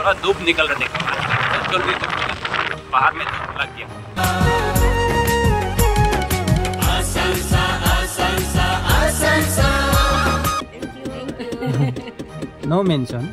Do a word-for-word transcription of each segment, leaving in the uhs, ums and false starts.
थोड़ा धूप निकल रहा देखो, जल्दी धूप बाहर में धूप लग गया। No mention.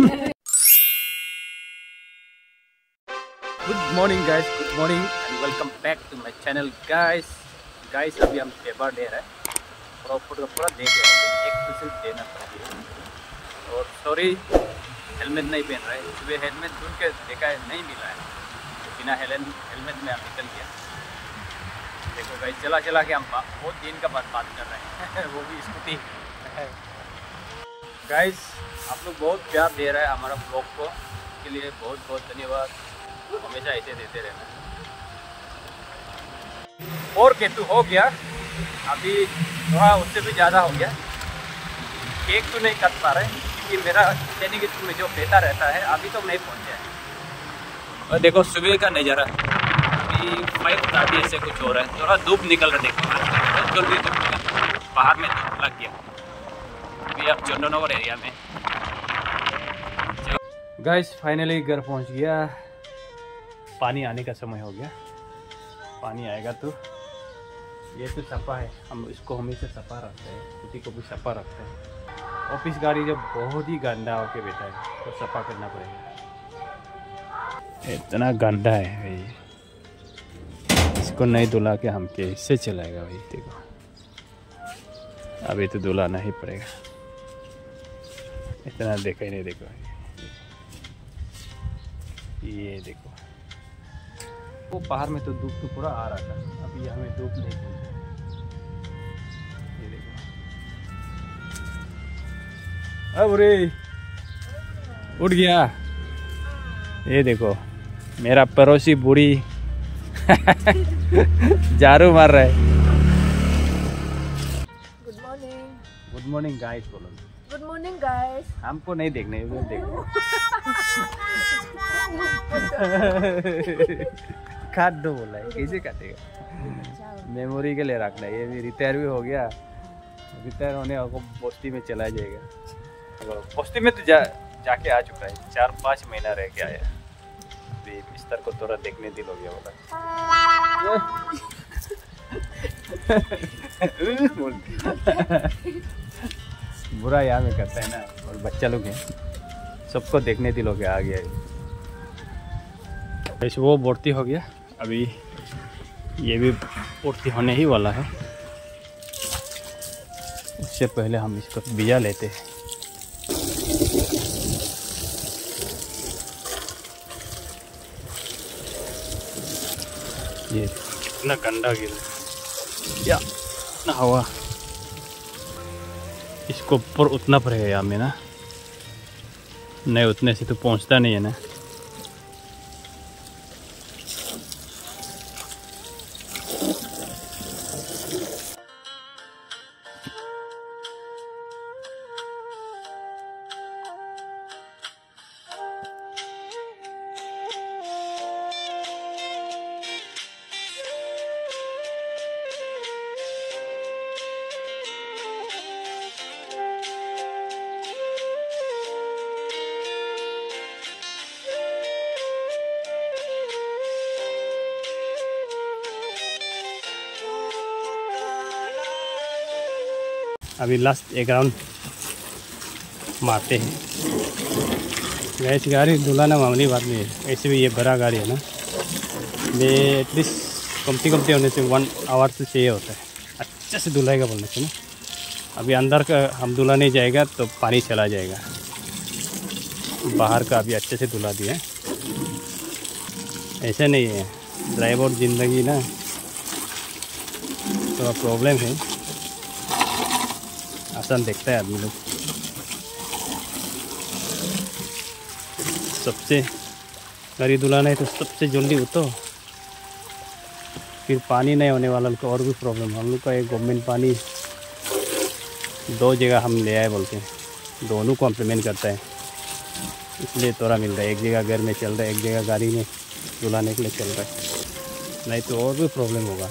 Good morning guys, good morning and welcome back to my channel guys. Guys अभी हम पेपर दे रहे हैं, प्रॉपर का पूरा देख रहे हैं, एक तो सिर्फ देना चाहिए। और सॉरी हेलमेट नहीं पहन रहे, सुबह हेलमेट ढूंढ के देखा है नहीं मिला है, तो बिना हेलमेट में हम निकल गया। देखो गाइस चला चला के हम बहुत दिन का बाद बात कर रहे हैं वो भी स्कूटी। गाइस आप लोग बहुत प्यार दे रहे हैं हमारा ब्लॉग को, के लिए बहुत बहुत धन्यवाद। हमेशा ऐसे देते रहना। और केतु हो गया, अभी थोड़ा उससे भी ज़्यादा हो गया। केक तो नहीं कट पा रहे क्योंकि मेरा सैनिक स्कूल में जो बेटा रहता है अभी तो नहीं पहुंचा है। और देखो सुबह का नज़ारा, अभी फाइव थर्टी ऐसे कुछ हो रहा है, थोड़ा धूप निकल रहा है देखो, जल्दी धूप बाहर में धूप लग गया। अभी आप चंदननगर एरिया में। गाइस फाइनली घर पहुंच गया। पानी आने का समय हो गया, पानी आएगा तो ये तो सफा है, हम इसको हमेशा सफा रखते हैं, स्कूटी को भी सफा रखते हैं। ऑफिस गाड़ी जब बहुत ही गंदा होके बैठा है तो सफा करना पड़ेगा। इतना गंदा है भाई, इसको नहीं धुला के हम कैसे चलाएगा भाई। देखो अभी तो धुलाना ही पड़ेगा, इतना देखा ही नहीं। देखो ये देखो, वो बाहर में तो धूप तो पूरा आ रहा था, अभी यहाँ में धूप नहीं पहुँचा। ये देखो, अब रे उठ गया। ये देखो मेरा पड़ोसी बूढ़ी झाड़ू मार रहा है। Good morning. Good morning guys बोलो। Good morning guys. हमको नहीं देखने, इधर देखो। काट दो बोला है, कैसे काटेगा? मेमोरी के लिए रखना है। ये भी रिटायर भी हो गया, रिटायर होने को बस्ती में चला जाएगा। बस्ती में तो जा जाके आ चुका है, चार पाँच महीना रह के आया। अभी बिस्तर को थोड़ा देखने दिल हो गया बोला। बुरा यहाँ में करता है ना, और बच्चा लोग हैं, सबको देखने दिल हो गया, आ गया ऐसे। वो भर्ती हो गया, अभी ये भी भर्ती होने ही वाला है। उससे पहले हम इसको बीजा लेते हैं। ये इतना गंदा गिर या ना हवा, इसको ऊपर उतना पड़ेगा यहाँ में ना, नहीं उतने से तो पहुँचता नहीं है ना। अभी लास्ट एक राउंड मारते हैं। गैस गाड़ी धुलाना मामूली बात नहीं है, ऐसे भी ये बड़ा गाड़ी है ना, ये एटलीस्ट कमती कमती होने से वन आवर तो चाहिए होता है, अच्छे से धुलाएगा बोलने से ना। अभी अंदर का हम धुला नहीं जाएगा तो पानी चला जाएगा, बाहर का अभी अच्छे से धुला दिया। ऐसे नहीं है ड्राइवर ज़िंदगी ना, थोड़ा प्रॉब्लम है, आसान देखता है आदमी लोग। सबसे गाड़ी धुलाना है तो सबसे जल्दी उतो, फिर पानी नहीं होने वाला उनको और भी प्रॉब्लम। हम लोग का एक गवर्नमेंट पानी दो जगह हम ले आए बोलते हैं, दोनों कॉम्प्लीमेंट करता है, इसलिए थोड़ा मिल रहा है। एक जगह घर में चल रहा है, एक जगह गाड़ी में धुलाने के लिए चल रहा है, नहीं तो और भी प्रॉब्लम होगा।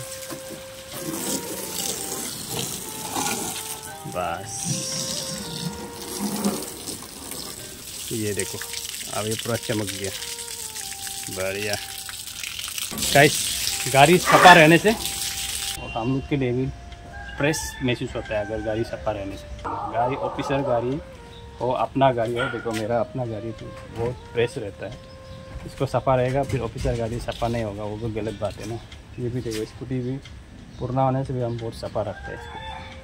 बस ये देखो अब ये पूरा चमक गया, बढ़िया। गाइस गाड़ी सफा रहने से और हम लोग के लिए भी फ्रेश महसूस होता है अगर गाड़ी सफा रहने से। गाड़ी ऑफिसर गाड़ी हो, अपना गाड़ी हो, देखो मेरा अपना गाड़ी तो बहुत फ्रेश रहता है। इसको सफ़ा रहेगा फिर ऑफिसर गाड़ी सफ़ा नहीं होगा, वो भी गलत बात है ना। ये भी देखो स्कूटी भी पुराना होने से भी हम बहुत सफ़ा रखते हैं इसको।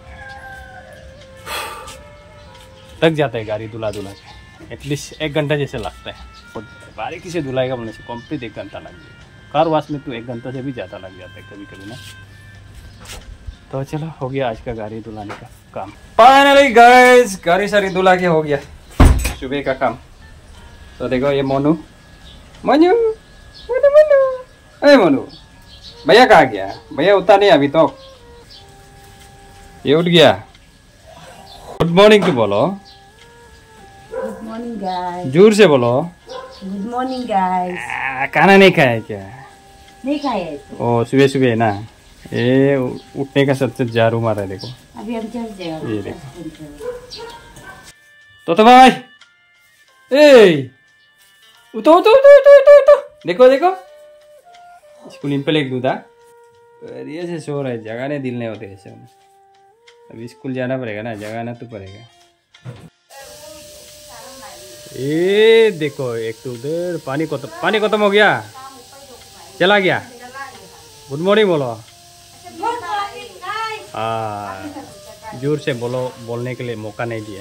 थक जाता है गाड़ी धुला धुला के, एटलीस्ट एक घंटा जैसे लगता है। और बारीकी से धुलाएगा बोलने से कंप्लीट एक घंटा लग जाएगा। कार वाश में तो एक घंटा से भी ज़्यादा लग जाता है कभी कभी ना। तो चलो हो गया आज का गाड़ी धुलाने का काम। फाइनली गाइस गाड़ी सारी धुला के हो गया सुबह का काम। तो देखो ये मोनू मनु मनु मनु अरे मोनू भैया कहाँ गया? भैया उठा नहीं अभी तो, ये उठ गया। गुड मॉर्निंग तो बोलो। Good morning, guys. जोर से बोलो। Good morning, guys. आ, खाना नहीं खाया क्या? नहीं खाए तो ओ सुबह सुबह ना ये उठने का सबसे जारू मारा है देखो। अभी हम चल जाएगा। ये देखो तो तो भाई ए उठो उठो उठो उठो उठो उठो देखो देखो स्कूल इन पे एक दूधा बढ़िया से सो रहा है, जगाने दिल नहीं होते ऐसे। अभी स्कूल जाना पड़ेगा ना, जगाना तो पड़ेगा। ये देखो एक तो उधर पानी खत्म पानी खत्म हो गया, चला गया। गुड मॉर्निंग बोलो। हाँ जोर से बोलो, बोलने के लिए मौका नहीं दिया।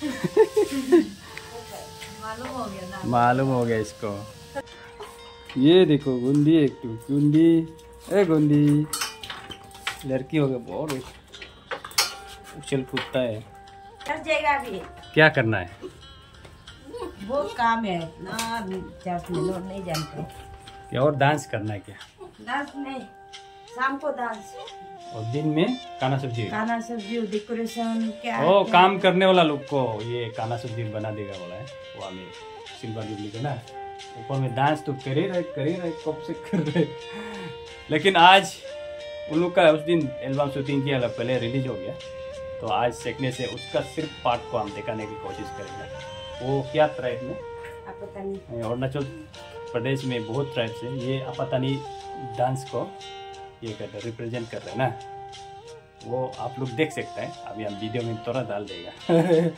मालूम हो गया इसको। ये देखो गुंडी, एक तो गुंडी ए गुंडी लड़की हो गया, बहुत उछल कूदता है। चल जाएगा अभी। क्या करना है? वो काम है ना, चर्च में लोग नहीं जानते। क्या और डांस करना है क्या? डांस नहीं, शाम को डांस और दिन में खाना सब्जी। खाना सब्जी डेकोरेशन क्या ओ क्या? काम करने वाला लोग को ये खाना सब्जी बना देगा बोला है वो हमें सिल्वर जुबली का ना। ऊपर में डांस तो कर ही रहे कर ही रहे कब से कर रहे। लेकिन आज उन लोग का उस दिन एल्बम शूटिंग किया पहले रिलीज हो गया, तो आज सीखने से उसका सिर्फ पार्ट को हम दिखाने की कोशिश करेंगे। वो क्या ट्राइब में अपतानी अरुणाचल प्रदेश में बहुत ट्राइब्स है, ये अपतानी डांस को ये कर रहे रिप्रेजेंट कर रहे हैं ना। वो आप लोग देख सकते हैं, अभी हम वीडियो में थोड़ा डाल देगा।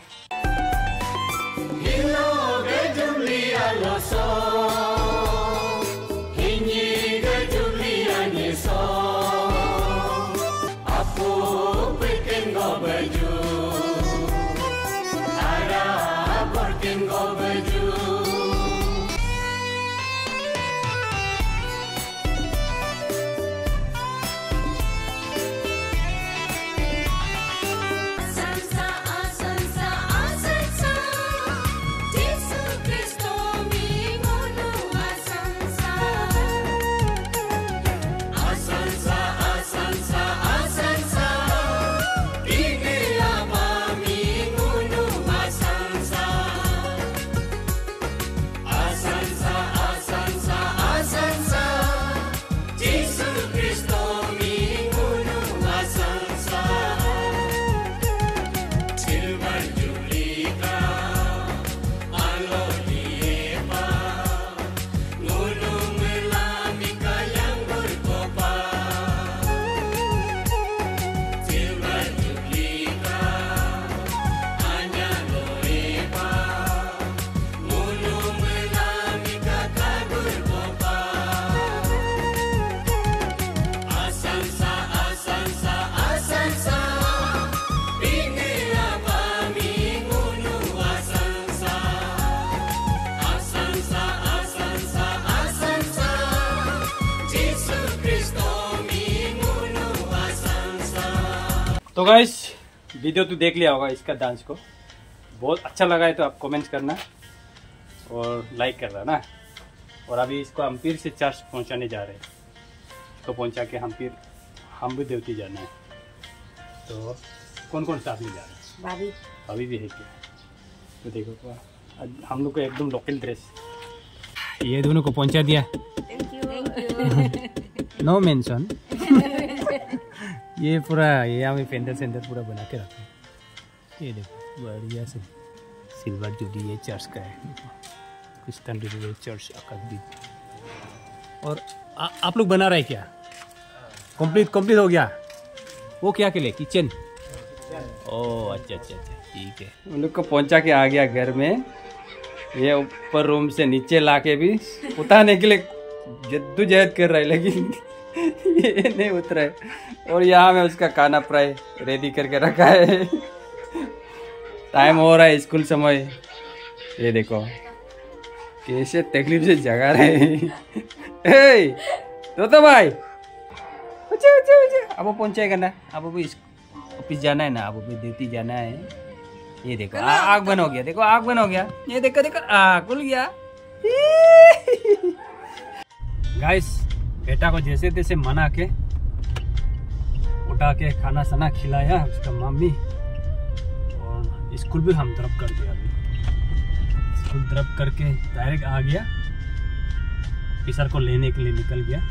तो गाइस वीडियो तो देख लिया होगा इसका डांस को, बहुत अच्छा लगा है तो आप कमेंट्स करना और लाइक करना ना। और अभी इसको हम फिर से चर्च पहुंचाने जा रहे हैं, इसको पहुंचा के हम फिर हम भी देवती जाना है। तो कौन कौन साथ में जा रहे हैं? भाभी भाभी भी है क्या? तो देखो तो हम लोग को एकदम लोकल ड्रेस, ये दोनों को पहुंचा दिया। Thank you thank you. No mention. ये पूरा ये हमें पेंडल सेंटर पूरा बना के रखा है। ये देखो बढ़िया से सिल्वर जुबली ये चर्च का है। Christian religious church academy. और आ, आप लोग बना रहे क्या? कंप्लीट कंप्लीट हो गया? वो क्या के लिए किचन? ओह अच्छा अच्छा अच्छा ठीक है। उन लोग को पहुंचा के आ गया घर में। ये ऊपर रूम से नीचे लाके भी उतारने के लिए जद्दोजहद कर रहा है, लेकिन ये नहीं उतरा है। और यहाँ में उसका खाना प्राय रेडी करके रखा है। टाइम हो रहा है स्कूल समय। ये देखो कैसे तकलीफ से जगा रहे हैं। तो तो भाई उचे उचे उचे अब पहुंचेगा ना, अब भी ऑफिस जाना है ना, अब भी ड्यूटी जाना है। ये देखो आ, आग बन हो गया, देखो आग बन हो गया। ये देखो देखो आग खुल गया। गाइस बेटा को जैसे तैसे मना के उठा के खाना सना खिलाया उसका मम्मी, और स्कूल भी हम ड्रॉप कर दिया। अभी स्कूल ड्रॉप करके डायरेक्ट आ गया, टीचर को लेने के लिए निकल गया।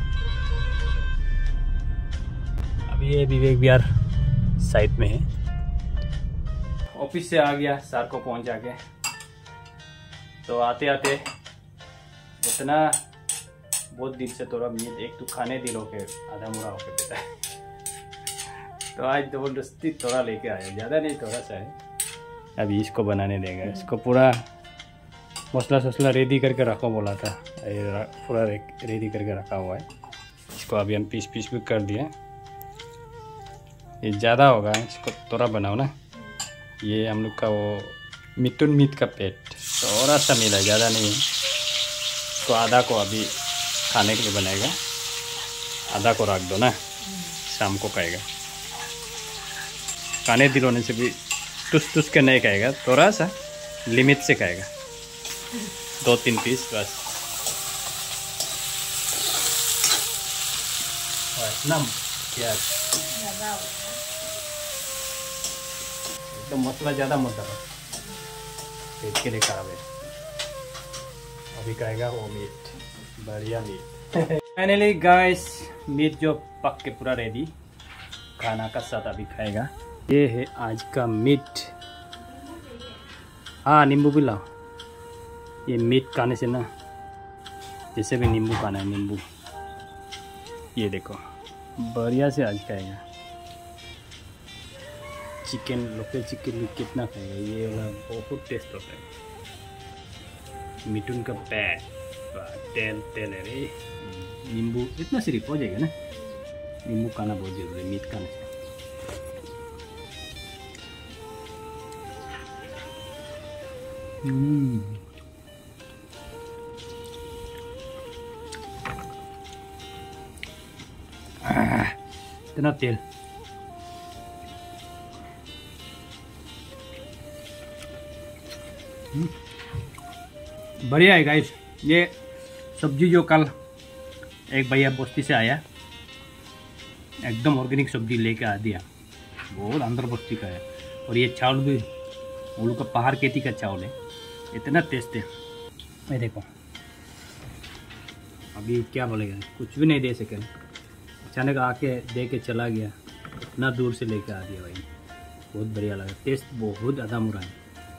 अभी ये विवेक विहार साइड में है। ऑफिस से आ गया, सर को पहुंचा के। तो आते आते इतना बहुत दिन से थोड़ा मीट एक तो खाने दिल होके आधा मुड़ा होके देता है। तो आज जबरदस्ती थोड़ा लेके आया, ज़्यादा नहीं थोड़ा सा है। अभी इसको बनाने देगा, इसको पूरा मसला ससला रेडी करके रखो बोला था, पूरा रेडी करके रखा हुआ है। इसको अभी हम पीस पीस भी कर दिए। ये ज़्यादा होगा, इसको थोड़ा बनाओ ना। ये हम लोग का वो मिथुन मीट का पेट थोड़ा सा मिला, ज़्यादा नहीं है। इसको आधा को अभी खाने के लिए बनाएगा, आधा को रख दो ना, शाम को खाएगा। खाने दिलाने से भी टुस टुस के नहीं खाएगा, थोड़ा सा लिमिट से खाएगा, दो तीन पीस बस। इतना प्याज तो मसला ज़्यादा मत डालो, पेट के लिए खराब है। अभी खाएगा वो मीट, बढ़िया मीट। फाइनली गाइस मीट जो पक के पूरा रेडी, खाना का साथ अभी खाएगा। ये है आज का मीट। हाँ नींबू भी लाओ। ये मीट खाने से ना जैसे भी नींबू खाना है, नींबू। ये देखो बढ़िया से आज खाएगा। चिकन, लोकल चिकन भी कितना खाएगा, ये वाला बहुत टेस्ट होता है। मिथुन का पैर, तेल तेल है रे। नींबू इतना सिर्फ हो जाएगा ना, नींबू खाना बहुत जरूरी है मीट खाने से। हम्म इतना तेल। बढ़िया है गाइस। ये सब्जी जो कल एक भैया बस्ती से आया, एकदम ऑर्गेनिक सब्जी लेके आ दिया, बहुत अंदर बस्ती का है। और ये चावल भी वो लोग का पहाड़ खेती का चावल है, इतना टेस्ट है। ये देखो अभी क्या बोलेगा, कुछ भी नहीं दे सके, अचानक आके दे के चला गया, इतना दूर से लेके आ दिया भाई। बहुत बढ़िया लगा, टेस्ट बहुत ज़्यादा मुरा है।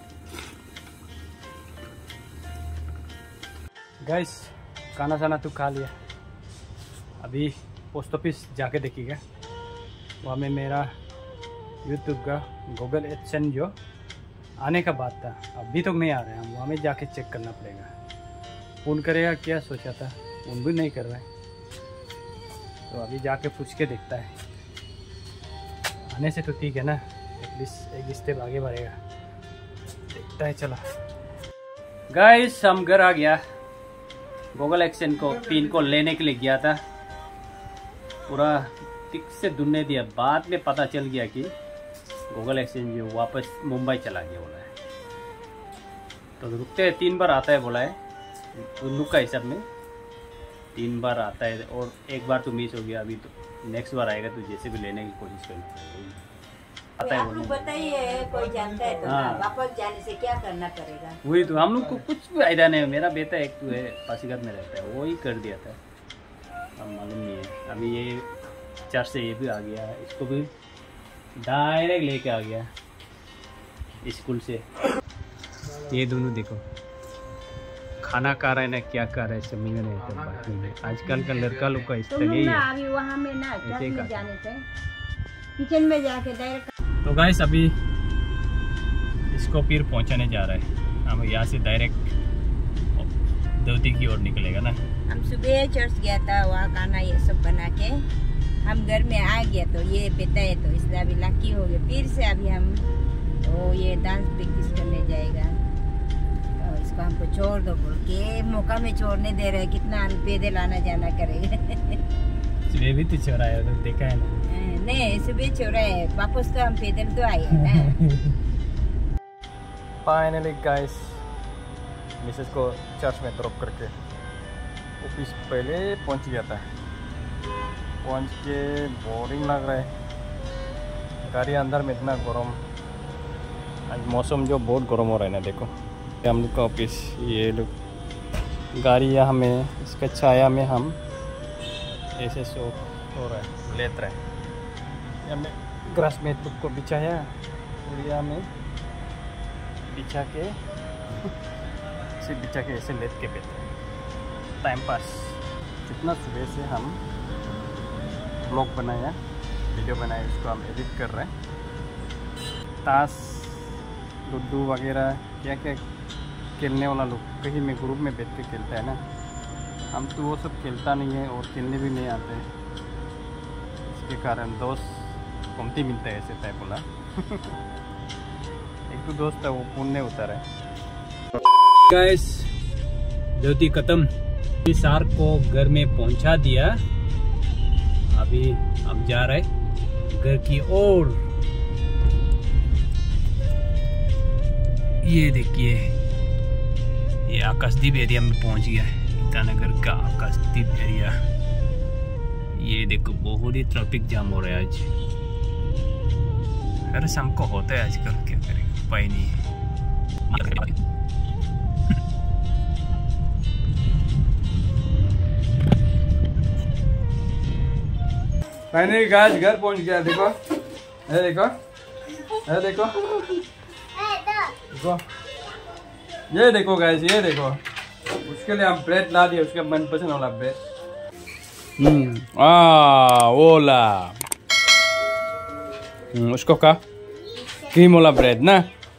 गाइस खाना साना तो खा लिया, अभी पोस्ट ऑफिस जाके देखिएगा, वहाँ में मेरा यूट्यूब का गूगल एडसेंस जो आने का बात था, अभी तक तो नहीं आ रहा है। हम वहाँ में जाके चेक करना पड़ेगा। फ़ोन करेगा क्या सोचा था, फ़ोन भी नहीं कर रहा है, तो अभी जाके पूछ के देखता है। आने से तो ठीक है ना, एटलीस्ट एक स्टेप आगे बढ़ेगा, देखता है। चला गाइस हम घर आ गया। गूगल एक्शन को पिन को लेने के लिए गया था, पूरा टिक से ढूंढने दिया, बाद में पता चल गया कि गूगल एक्सचेंज जो वापस मुंबई चला गया बोला है। तो रुकते हैं, तीन बार आता है बोला है, उन्नू का हिसाब में तीन बार आता है, और एक बार तो मिस हो गया। अभी तो नेक्स्ट बार आएगा तो जैसे भी लेने की कोशिश करना आता है। बोले बताइए कोई जानता है तो हाँ। वापस जाने से क्या करना पड़ेगा? वही तो हम लोग को कुछ भी आइडिया नहीं है। मेरा बेटा एक तो है पासीघाट में रहता है, वो ही कर दिया था, अब मालूम नहीं है। अभी ये चर्च से ये भी आ गया, इसको भी डायरेक्ट लेके आ गया स्कूल से। ये दोनों देखो खाना खा रहे हैं ना क्या कर रहे हैं समझ में नहीं आता बाकी में आजकल का लड़का लोग का तुम स्टाइल लोग यही ना है। अभी वहाँ में ना ऐसे चर्च ही में करते जाने से किचन में जाके डायरेक्ट। तो गाइस अभी इसको फिर पहुंचाने जा रहे हैं हम यहाँ से डायरेक्ट देवती की ओर निकलेगा ना। हम सुबह चर्च गया था, वहाँ खाना ये सब बना के हम घर में आ गया तो ये बेटा है तो इसलिए अभी लकी हो गए। फिर से अभी हम तो ये डांस प्रैक्टिस करने जाएगा तो इसको हमको छोड़ दो बोल के मौका में छोड़ने दे रहे। कितना पैदल आना जाना करेगा। सुबह भी तो छोड़ा है तो देखा है ना। नहीं सुबह छोड़ा है, वापस तो हम पैदल तो आए हैं ना। फाइनली गाइस मिसेस को चर्च में ड्रॉप करके ऑफिस पहले पहुंच गया था। पहुंच के बोरिंग लग रहा है गाड़ी अंदर में इतना गर्म। आज मौसम जो बहुत गर्म हो रहा है ना देखो। हम लोग का ऑफिस ये लोग गाड़ी यहाँ में इसका छाया में हम ऐसे सो हो रहा है लेट रहे हैं। यहाँ में ग्रास में लोग को बिछाया और यहाँ में बिछा के ऐसे बिछा के ऐसे लेट के बैठे टाइम पास। जितना सुबह से हम ब्लॉग बनाया वीडियो बनाया उसको हम एडिट कर रहे हैं। ताश लूडो वगैरह क्या क्या खेलने वाला लोग कहीं में ग्रुप में बैठ के खेलता है ना, हम तो वो सब खेलता नहीं है और खेलने भी नहीं आते। इसके कारण दोस्त कमती मिलता है ऐसे टाइप वाला। एक तो दोस्त है वो पुण्य उतारा है। गाइस ज्योति खत्म, सार को घर में पहुंचा दिया। अभी हम जा रहे घर की ओर। ये देखिए ये आकाशदीप एरिया में पहुंच गया है, ईटानगर का आकाशदीप एरिया। ये देखो बहुत ही ट्रैफिक जाम हो रहा है आज। हर शाम को होता है आजकल, क्या करें उपाय नहीं है। फाइनली गाइस घर पहुंच गया। देखो ये देखो ये देखो देखो ये देखो गाइस ये देखो। उसके लिए हम ब्रेड ला दिए, उसके मनपसंद वाला ब्रेड। हम्म आ ओला हम्म उसको का क्रीम वाला ब्रेड ना।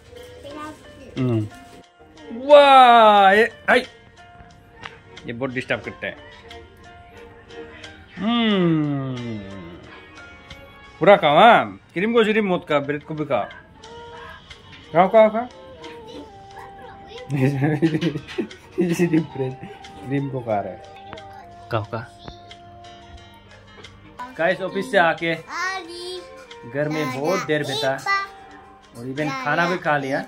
हम्म वाह ये आई ये बहुत डिस्टर्ब करता है। हम्म पूरा खाओ। हाँ क्रीम को सिर्फ मत खा, ब्रेड को भी खा। खाओ खाओ खाओ। सिर्फ ब्रेड क्रीम को खा रहा है। खाओ खा। गाइस ऑफिस से आके घर में बहुत देर बिता और इवन खाना भी खा लिया,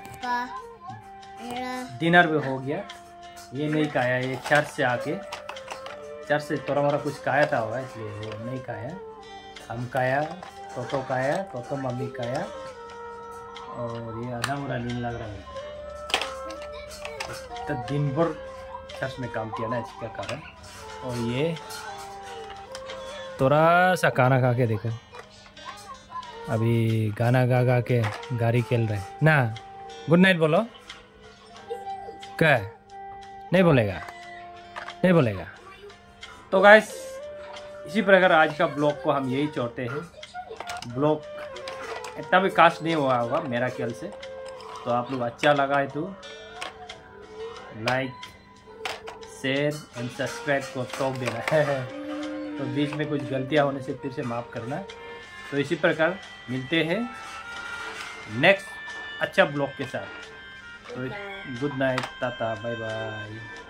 डिनर भी हो गया। ये नहीं खाया, ये चर्च से आके चर्च से थोड़ा मोड़ा कुछ खाया था होगा इसलिए वो नहीं खाया। हम खाया, तोतो खाया, तोतो मम्मी खाया और ये आधा मोड़ा नींद लग रहा है। तो दिन भर चर्च में काम किया ना इसके कारण। और ये थोड़ा सा खाना खा के देखो, अभी गाना गा गा के गाड़ी खेल रहे ना। गुड नाइट बोलो। क्या नहीं बोलेगा, नहीं बोलेगा। तो गाइस इसी प्रकार आज का ब्लॉग को हम यही छोड़ते हैं। ब्लॉग इतना भी कास्ट नहीं हुआ होगा मेरा ख्याल से। तो आप लोग अच्छा लगा है तो लाइक शेयर एंड सब्सक्राइब को टोक देना है। तो बीच में कुछ गलतियां होने से फिर से माफ़ करना। तो इसी प्रकार मिलते हैं नेक्स्ट अच्छा ब्लॉग के साथ। तो good night, tata, bye bye.